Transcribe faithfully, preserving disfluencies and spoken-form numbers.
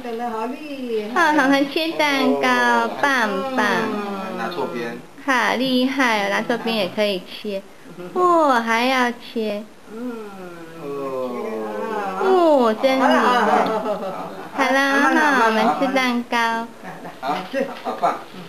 可能好厉害。 好，很会切蛋糕，棒棒。 拿错边。 好厉害，拿错边也可以切。哦，还要切。 嗯。 哦，真厉害。 好了， 好了，那我们吃蛋糕。 好，好棒。